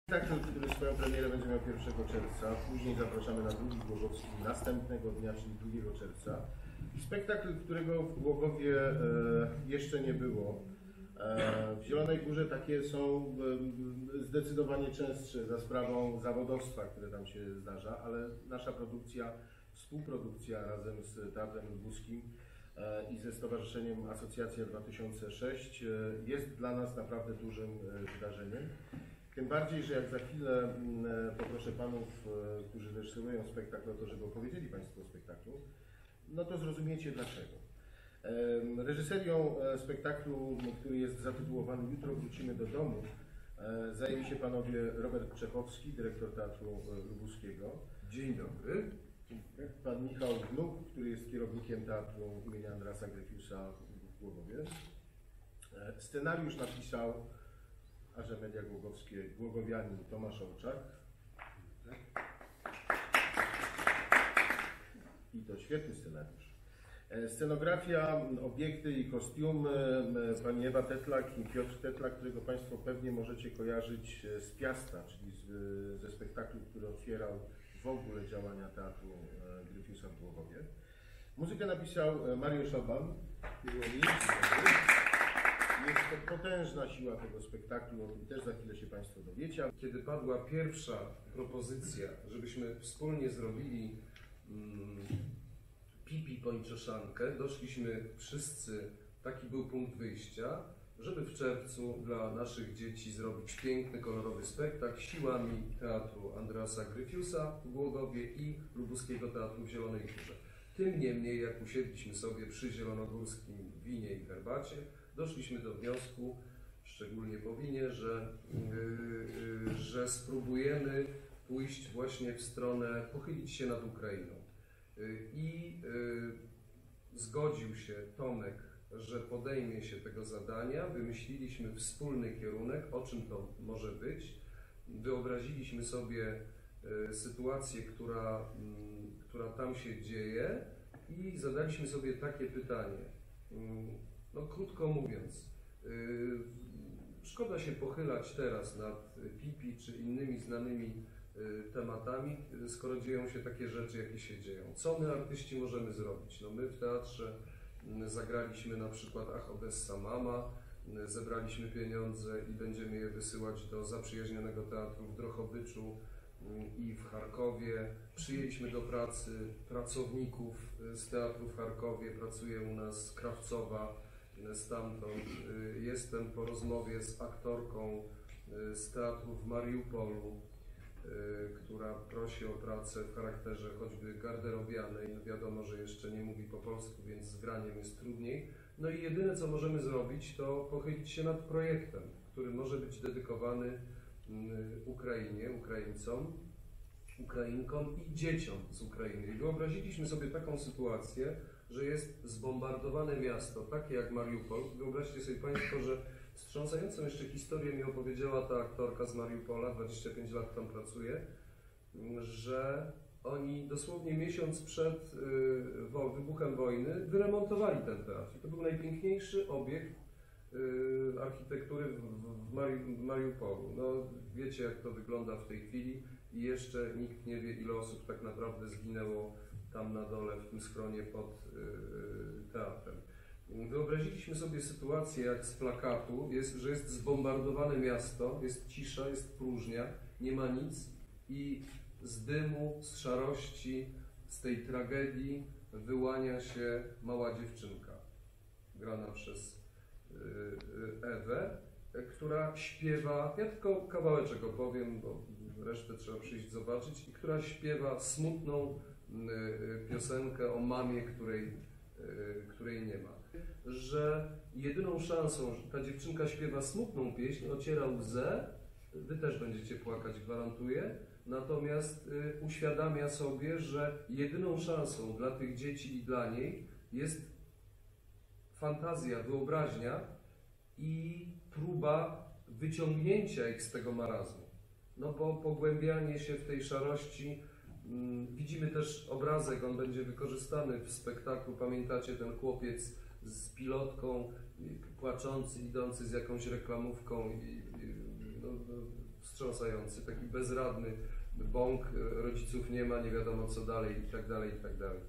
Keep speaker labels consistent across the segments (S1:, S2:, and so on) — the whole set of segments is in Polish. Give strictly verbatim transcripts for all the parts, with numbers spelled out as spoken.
S1: Spektakl, który swoją premierę będzie miał pierwszego czerwca, później zapraszamy na drugi Głogowski następnego dnia, czyli drugiego czerwca. Spektakl, którego w Głogowie e, jeszcze nie było. E, w Zielonej Górze takie są e, zdecydowanie częstsze za sprawą zawodowstwa, które tam się zdarza, ale nasza produkcja, współprodukcja razem z Teatrem Lubuskim e, i ze Stowarzyszeniem Asocjacja dwa tysiące sześć e, jest dla nas naprawdę dużym e, wydarzeniem. Tym bardziej, że jak za chwilę poproszę panów, którzy reżyserują spektakl, o to, żeby opowiedzieli państwo o spektaklu, no to zrozumiecie dlaczego. Reżyserią spektaklu, który jest zatytułowany Jutro wrócimy do domu, zajęli się panowie Robert Czechowski, dyrektor Teatru Lubuskiego.
S2: Dzień dobry.
S1: Pan Michał Gnuk, który jest kierownikiem Teatru imienia Andrasa Gryfiusa w Głogowie. Scenariusz napisał a że media głogowskie, głogowianin Tomasz Ołczak. I to świetny scenariusz. Scenografia, obiekty i kostiumy pani Ewa Tetlak i Piotr Tetlak, którego państwo pewnie możecie kojarzyć z Piasta, czyli z, ze spektaklu, który otwierał w ogóle działania Teatru Gryfiusa w Głogowie. Muzykę napisał Mariusz Oban. Jest to potężna siła tego spektaklu, o tym też za chwilę się państwo dowiecie.
S2: Kiedy padła pierwsza propozycja, żebyśmy wspólnie zrobili mm, Pipi Pończoszankę, doszliśmy wszyscy, taki był punkt wyjścia, żeby w czerwcu dla naszych dzieci zrobić piękny, kolorowy spektakl siłami Teatru Andrasa Gryfiusa w Głogowie i Lubuskiego Teatru w Zielonej Górze. Tym niemniej, jak usiedliśmy sobie przy zielonogórskim winie i herbacie, doszliśmy do wniosku, szczególnie po winie, że, yy, yy, że spróbujemy pójść właśnie w stronę, pochylić się nad Ukrainą. Yy, I yy, zgodził się Tomek, że podejmie się tego zadania. Wymyśliliśmy wspólny kierunek, o czym to może być. Wyobraziliśmy sobie yy, sytuację, która, yy, która tam się dzieje i zadaliśmy sobie takie pytanie. Yy, No, krótko mówiąc, yy, szkoda się pochylać teraz nad Pipi czy innymi znanymi yy, tematami, yy, skoro dzieją się takie rzeczy, jakie się dzieją. Co my, artyści, możemy zrobić? No, my w teatrze yy, zagraliśmy na przykład Ach, Odessa Mama, yy, zebraliśmy pieniądze i będziemy je wysyłać do zaprzyjaźnionego teatru w Drohobyczu yy, i w Charkowie. Przyjęliśmy do pracy pracowników yy, z teatru w Charkowie, pracuje u nas Krawcowa. Stamtąd jestem po rozmowie z aktorką z teatru w Mariupolu, która prosi o pracę w charakterze choćby garderobianej. No wiadomo, że jeszcze nie mówi po polsku, więc z graniem jest trudniej. No i jedyne, co możemy zrobić, to pochylić się nad projektem, który może być dedykowany Ukrainie, Ukraińcom, Ukrainkom i dzieciom z Ukrainy. I wyobraziliśmy sobie taką sytuację, że jest zbombardowane miasto, takie jak Mariupol. Wyobraźcie sobie państwo, że wstrząsającą jeszcze historię mi opowiedziała ta aktorka z Mariupola, dwadzieścia pięć lat tam pracuje, że oni dosłownie miesiąc przed y, wybuchem wojny wyremontowali ten teatr. I to był najpiękniejszy obiekt y, architektury w, w, Mari, w Mariupolu. No, wiecie, jak to wygląda w tej chwili i jeszcze nikt nie wie, ile osób tak naprawdę zginęło tam na dole, w tym schronie pod y, teatrem. Wyobraziliśmy sobie sytuację jak z plakatu, jest, że jest zbombardowane miasto, jest cisza, jest próżnia, nie ma nic i z dymu, z szarości, z tej tragedii wyłania się mała dziewczynka, grana przez y, y, Ewę, która śpiewa, ja tylko kawałeczek opowiem, bo resztę trzeba przyjść zobaczyć, i która śpiewa smutną piosenkę o mamie, której, której nie ma. Że jedyną szansą, że ta dziewczynka śpiewa smutną pieśń, ociera łzę, wy też będziecie płakać, gwarantuję, natomiast uświadamia sobie, że jedyną szansą dla tych dzieci i dla niej jest fantazja, wyobraźnia i próba wyciągnięcia ich z tego marazmu. No bo pogłębianie się w tej szarości. Widzimy też obrazek, on będzie wykorzystany w spektaklu. Pamiętacie ten chłopiec z pilotką, płaczący, idący z jakąś reklamówką i, i no, wstrząsający, taki bezradny bąk, rodziców nie ma, nie wiadomo co dalej i tak dalej, i tak dalej.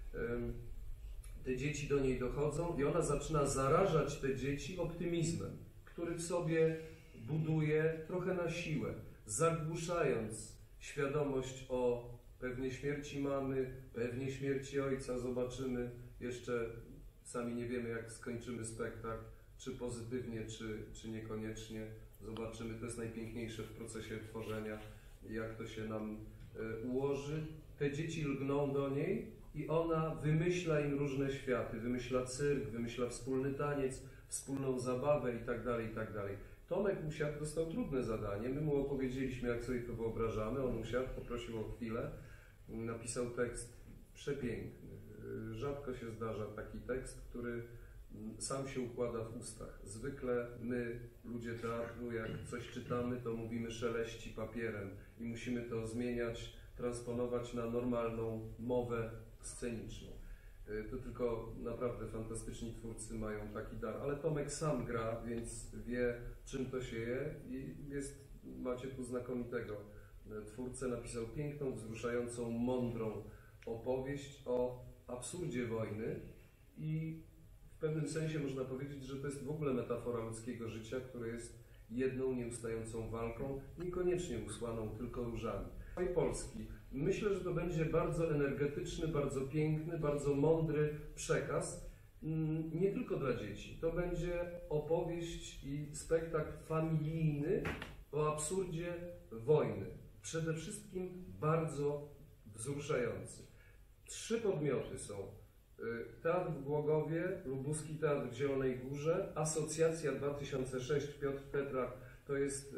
S2: Te dzieci do niej dochodzą i ona zaczyna zarażać te dzieci optymizmem, który w sobie buduje trochę na siłę, zagłuszając świadomość o pewnej śmierci mamy, pewnie śmierci ojca. Zobaczymy, jeszcze sami nie wiemy, jak skończymy spektakl, czy pozytywnie, czy, czy niekoniecznie. Zobaczymy, to jest najpiękniejsze w procesie tworzenia, jak to się nam y, ułoży. Te dzieci lgną do niej i ona wymyśla im różne światy, wymyśla cyrk, wymyśla wspólny taniec, wspólną zabawę i tak dalej, i tak dalej. Tomek Musiak dostał trudne zadanie, my mu opowiedzieliśmy, jak sobie to wyobrażamy, on usiadł, poprosił o chwilę, napisał tekst przepiękny. Rzadko się zdarza taki tekst, który sam się układa w ustach. Zwykle my, ludzie teatru, jak coś czytamy, to mówimy szeleści papierem i musimy to zmieniać, transponować na normalną mowę sceniczną. To tylko naprawdę fantastyczni twórcy mają taki dar, ale Tomek sam gra, więc wie, czym to się je i jest, macie tu znakomitego twórcę. Napisał piękną, wzruszającą, mądrą opowieść o absurdzie wojny i w pewnym sensie można powiedzieć, że to jest w ogóle metafora ludzkiego życia, które jest jedną nieustającą walką, niekoniecznie usłaną tylko różami. I Polski. Myślę, że to będzie bardzo energetyczny, bardzo piękny, bardzo mądry przekaz, nie tylko dla dzieci. To będzie opowieść i spektakl familijny o absurdzie wojny. Przede wszystkim bardzo wzruszający. Trzy podmioty są. Teatr w Głogowie, Lubuski Teatr w Zielonej Górze, Asocjacja dwa tysiące sześć, Piotr Petrak, to jest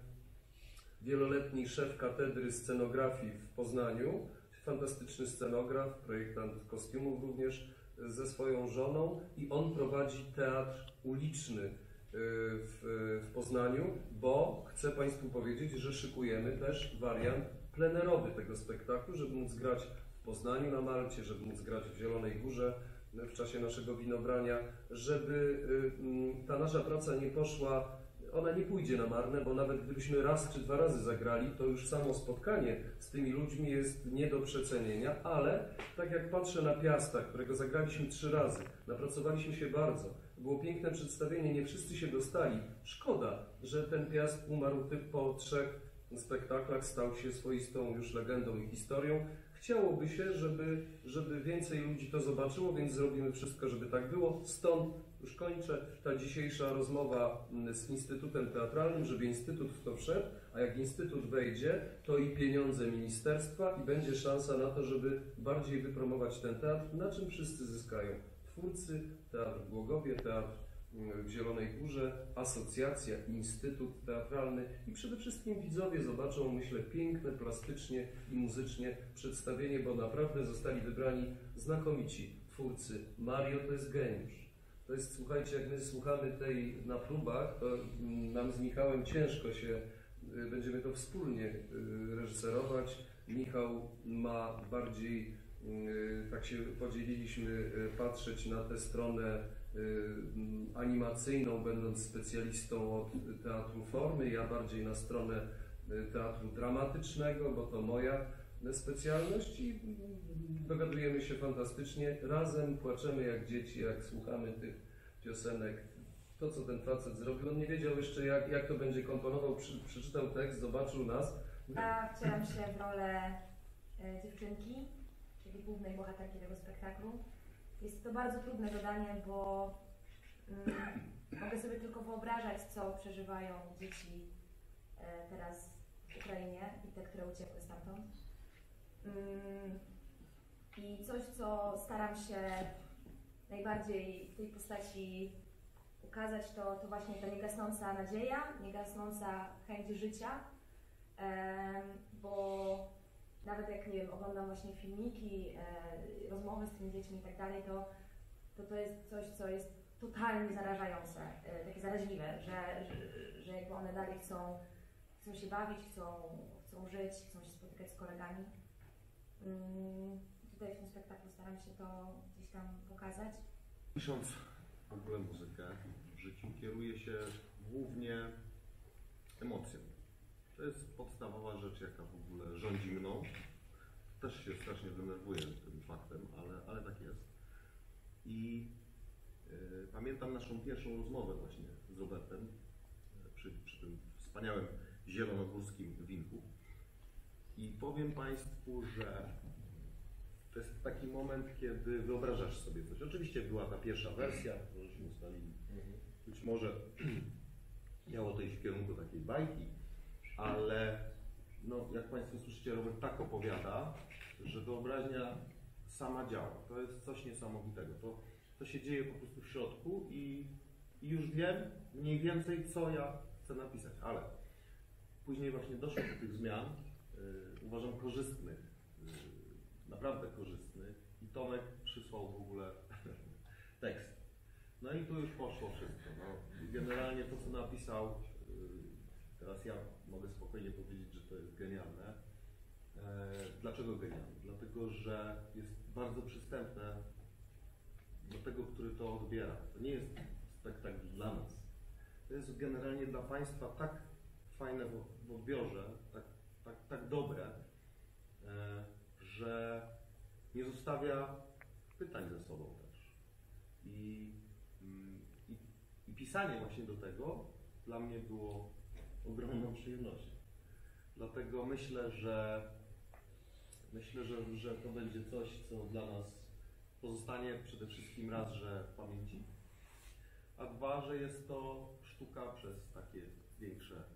S2: wieloletni szef katedry scenografii w Poznaniu, fantastyczny scenograf, projektant kostiumów również ze swoją żoną i on prowadzi teatr uliczny w, w Poznaniu, bo chcę Państwu powiedzieć, że szykujemy też wariant plenerowy tego spektaklu, żeby móc grać w Poznaniu na Malcie, żeby móc grać w Zielonej Górze w czasie naszego winobrania, żeby ta nasza praca nie poszła, ona nie pójdzie na marne, bo nawet gdybyśmy raz czy dwa razy zagrali, to już samo spotkanie z tymi ludźmi jest nie do przecenienia, ale tak jak patrzę na Piasta, którego zagraliśmy trzy razy, napracowaliśmy się bardzo, było piękne przedstawienie, nie wszyscy się dostali. Szkoda, że ten Piast umarł po trzech spektaklach, stał się swoistą już legendą i historią. Chciałoby się, żeby, żeby więcej ludzi to zobaczyło, więc zrobimy wszystko, żeby tak było. Stąd, już kończę, ta dzisiejsza rozmowa z Instytutem Teatralnym, żeby Instytut w to wszedł, a jak Instytut wejdzie, to i pieniądze ministerstwa i będzie szansa na to, żeby bardziej wypromować ten teatr, na czym wszyscy zyskają. Twórcy, Teatr w Głogowie, Teatr w Zielonej Górze, Asocjacja, Instytut Teatralny i przede wszystkim widzowie zobaczą, myślę, piękne, plastycznie i muzycznie przedstawienie, bo naprawdę zostali wybrani znakomici twórcy. Mario to jest geniusz. To jest, słuchajcie, jak my słuchamy tej na próbach, to nam z Michałem ciężko się, będziemy to wspólnie reżyserować. Michał ma bardziej, tak się podzieliliśmy, patrzeć na tę stronę animacyjną, będąc specjalistą od teatru formy, ja bardziej na stronę teatru dramatycznego, bo to moja specjalność i dogadujemy się fantastycznie. Razem płaczemy jak dzieci, jak słuchamy tych piosenek. To, co ten facet zrobił, on nie wiedział jeszcze, jak, jak to będzie komponował, Przy, przeczytał tekst, zobaczył nas.
S3: Ja wcielam się w rolę e, dziewczynki, czyli głównej bohaterki tego spektaklu. Jest to bardzo trudne zadanie, bo mm, mogę sobie tylko wyobrażać, co przeżywają dzieci e, teraz w Ukrainie i te, które uciekły stamtąd. Mm, I coś, co staram się najbardziej w tej postaci ukazać, to, to właśnie ta niegasnąca nadzieja, niegasnąca chęć życia, e, bo nawet jak, nie wiem, oglądam właśnie filmiki, e, rozmowy z tymi dziećmi i tak dalej, to, to to jest coś, co jest totalnie zarażające, e, takie zaraźliwe, że, że, że jakby one dalej chcą, chcą się bawić, chcą, chcą żyć, chcą się spotykać z kolegami. Mm, tutaj w tym spektaklu staram się to gdzieś tam pokazać.
S4: Pisząc w ogóle muzykę w życiu, kieruje się głównie emocją. To jest podstawowa rzecz, jaka w ogóle rządzi mną. Też się strasznie denerwuję tym faktem, ale, ale tak jest. I y, pamiętam naszą pierwszą rozmowę właśnie z Robertem y, przy, przy tym wspaniałym zielonogórskim winku. I powiem Państwu, że to jest taki moment, kiedy wyobrażasz sobie coś. Oczywiście była ta pierwsza wersja, to żeśmy ustalili. Być może miało to iść w kierunku takiej bajki, ale no, jak Państwo słyszycie, Robert tak opowiada, że wyobraźnia sama działa. To jest coś niesamowitego. To, to się dzieje po prostu w środku i, i już wiem mniej więcej, co ja chcę napisać, ale później właśnie doszło do tych zmian, yy, uważam korzystnych, yy, naprawdę korzystnych i Tomek przysłał w ogóle tekst. No i tu już poszło wszystko. No, generalnie to, co napisał, yy, teraz ja mogę spokojnie powiedzieć, że to jest genialne. E, dlaczego genialne? Dlatego, że jest bardzo przystępne do tego, który to odbiera. To nie jest spektakl dla nas. To jest generalnie dla Państwa tak fajne w, w odbiorze, tak, tak, tak dobre, e, że nie zostawia pytań ze sobą też. I, i, I pisanie właśnie do tego dla mnie było ogromną przyjemnością. Dlatego myślę, że myślę, że, że to będzie coś, co dla nas pozostanie przede wszystkim raz, że w pamięci, a dwa, że jest to sztuka przez takie większe